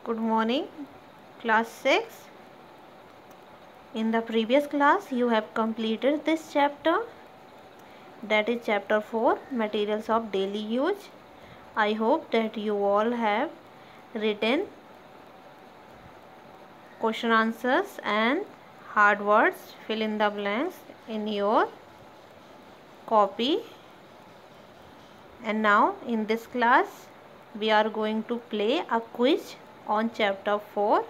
Good morning, class 6. In the previous class, you have completed this chapter, that is chapter 4, materials of daily use. I hope that you all have written question answers and hard words, fill in the blanks in your copy. And now in this class, we are going to play a quiz on chapter 4.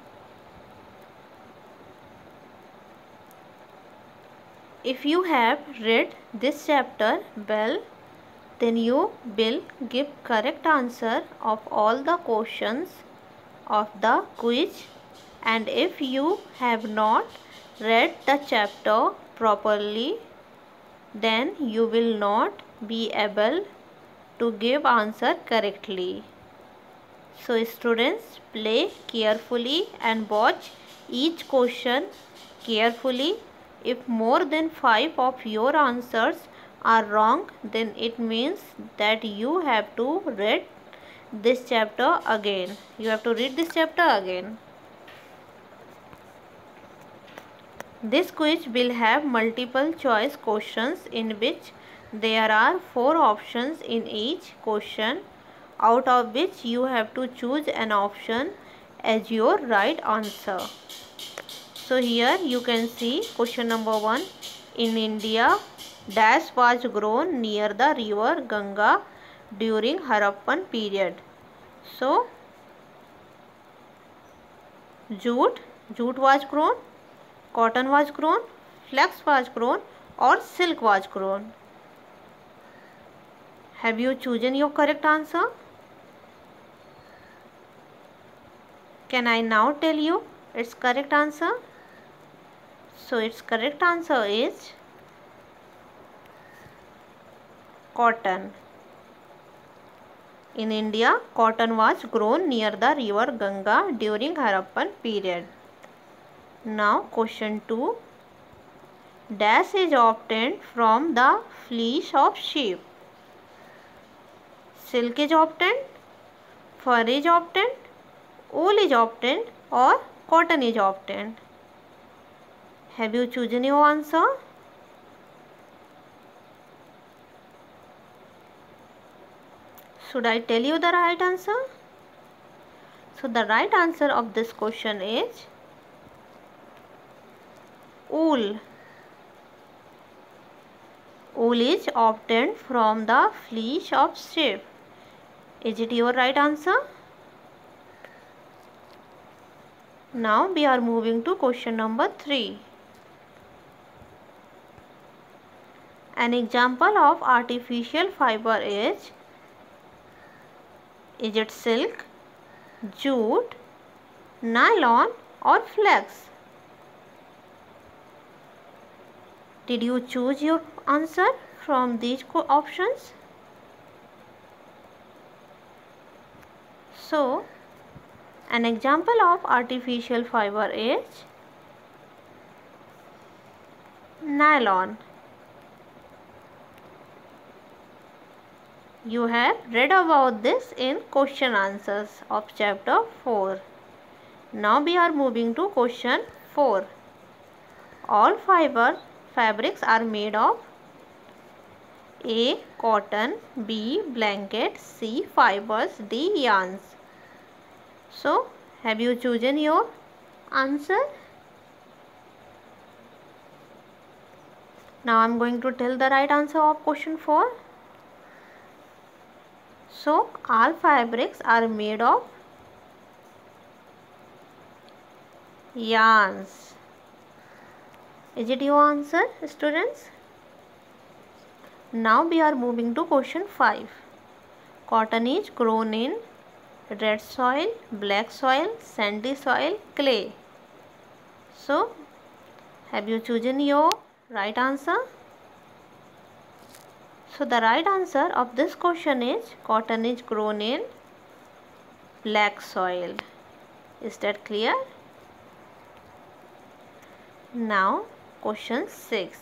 If you have read this chapter well, then you will give correct answer of all the questions of the quiz, and if you have not read the chapter properly, then you will not be able to give answer correctly. So students, play carefully and watch each question carefully. If more than 5 of your answers are wrong, then it means that you have to read this chapter again. You have to read this chapter again. This quiz will have multiple choice questions in which there are 4 options in each question, out of which you have to choose an option as your right answer. So here you can see question number 1. In India, dash was grown near the river Ganga during Harappan period. So jute was grown, cotton was grown, flax was grown, or silk was grown. Have you chosen your correct answer? Can I now tell you its correct answer? So its correct answer is cotton. In India, cotton was grown near the river Ganga during Harappan period. Now question 2. Dash is obtained from the fleece of sheep. Silk is obtained, fur is obtained, wool is obtained, or cotton is obtained. Have you chosen your answer? Should I tell you the right answer? So the right answer of this question is wool. Wool is obtained from the fleece of sheep. Is it your right answer? Now we are moving to question number 3. An example of artificial fiber is it silk, jute, nylon, or flax? Did you choose your answer from these options? So, an example of artificial fiber is nylon. You have read about this in question answers of chapter 4. Now we are moving to question 4. All fabrics are made of A. Cotton, B. Blanket, C. Fibers, D. Yarns. So, have you chosen your answer? Now I am going to tell the right answer of question 4. So, all fabrics are made of yarns. Is it your answer, students? Now we are moving to question 5. Cotton is grown in red soil, black soil, sandy soil, clay. So, have you chosen your right answer? So, the right answer of this question is cotton is grown in black soil. Is that clear? Now, question 6.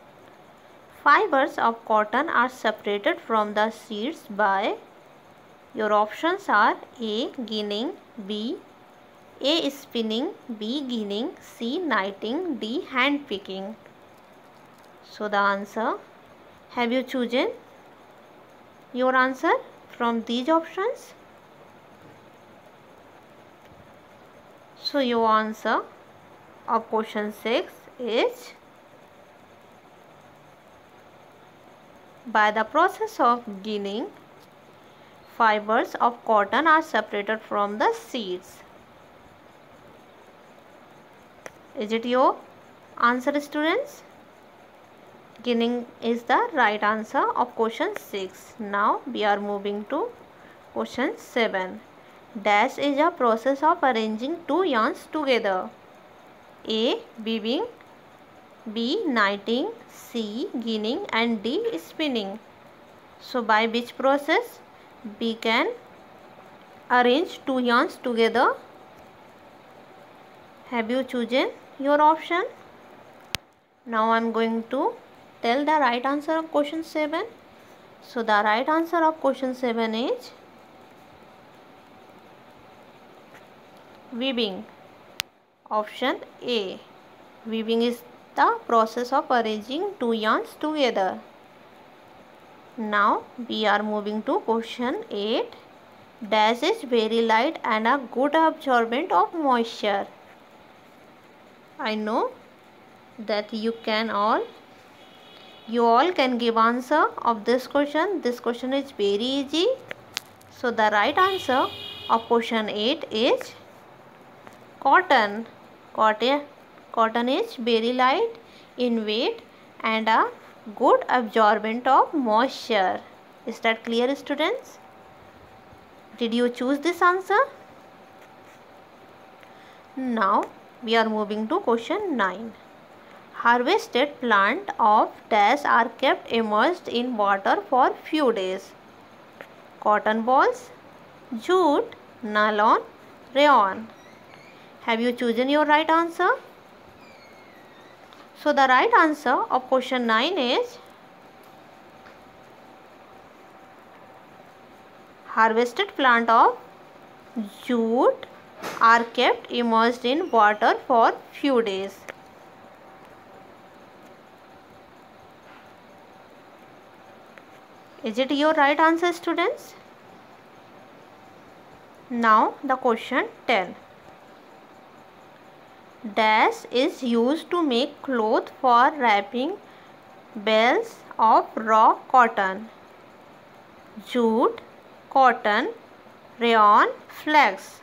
Fibers of cotton are separated from the seeds by Your options are A. Ginning, B. A. Spinning, B. Ginning, C. Knitting, D. Hand picking. So the answer, have you chosen your answer from these options? So your answer of question 6 is, by the process of ginning, fibers of cotton are separated from the seeds. Is it your answer, students? Ginning is the right answer of question 6. Now we are moving to question 7. Dash is a process of arranging two yarns together. A. Weaving, B. Knitting, C. Ginning, and D. Spinning. So by which process we can arrange two yarns together? Have you chosen your option? Now I am going to tell the right answer of question 7. So the right answer of question 7 is weaving. Option A. Weaving is the process of arranging two yarns together. Now we are moving to question 8. Dash is very light and a good absorbent of moisture. I know that you all can give answer of this question. This question is very easy. So the right answer of question 8 is cotton. Cotton is very light in weight and a good absorbent of moisture. Is that clear, students? Did you choose this answer? Now we are moving to question 9. Harvested plant of dash are kept immersed in water for few days. Cotton balls, jute, nylon, rayon. Have you chosen your right answer? So the right answer of question 9 is harvested plant of jute are kept immersed in water for few days. Is it your right answer, students? Now the question 10. Dash is used to make cloth for wrapping bales of raw cotton. Jute, cotton, rayon, flax.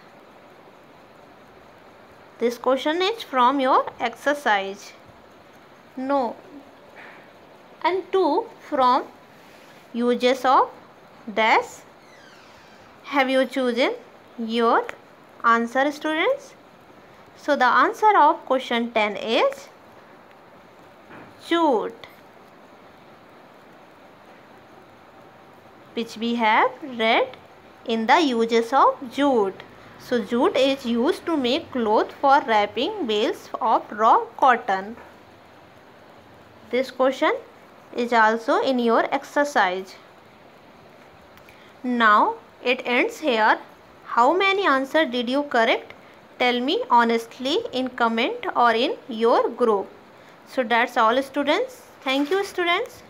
This question is from your exercise. No. And 2 from uses of dash. Have you chosen your answer, students? So the answer of question 10 is jute, which we have read in the uses of jute. So jute is used to make cloth for wrapping bales of raw cotton. This question is also in your exercise. Now it ends here. How many answers did you correct? Tell me honestly in comment or in your group. So that's all, students. Thank you, students.